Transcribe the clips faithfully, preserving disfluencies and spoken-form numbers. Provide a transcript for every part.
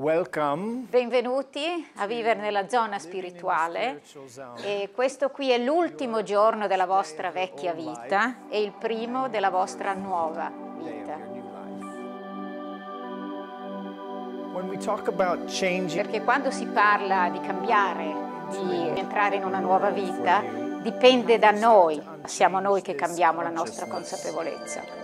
Welcome. Benvenuti a vivere nella zona spirituale, e questo qui è l'ultimo giorno della vostra vecchia vita e il primo della vostra nuova vita. When we talk about changing, Perché quando si parla di cambiare, di entrare in una nuova vita, dipende da noi, siamo noi che cambiamo la nostra consapevolezza.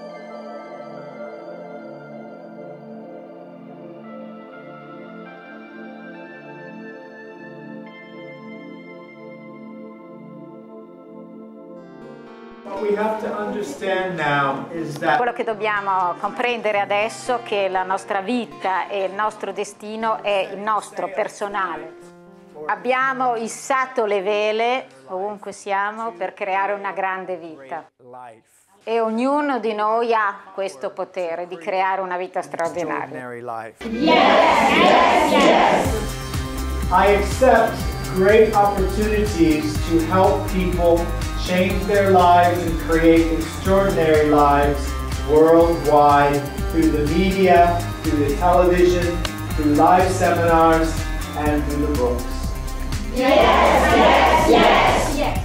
We have to understand now is that Quello che dobbiamo comprendere adesso è che la nostra vita e il nostro destino è il nostro personale. Abbiamo issato le vele, ovunque siamo, per creare una grande vita. E ognuno di noi ha questo potere di creare una vita straordinaria. I accept great opportunities to help people change their lives and create extraordinary lives worldwide through the media, through the television, through live seminars, and through the books. Yes, yes, yes, yes.